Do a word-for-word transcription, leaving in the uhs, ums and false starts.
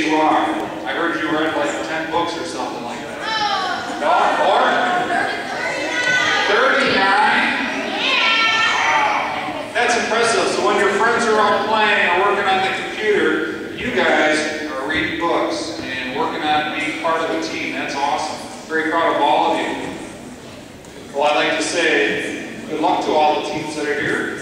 you are? I heard you read like ten books or something like that. No, more? thirty-nine? Wow. That's impressive. So when your friends are out playing or working on the computer, you guys are reading books and working on being part of a team. That's awesome. Very proud of all of you. Well, I'd like to say good luck to all the teams that are here.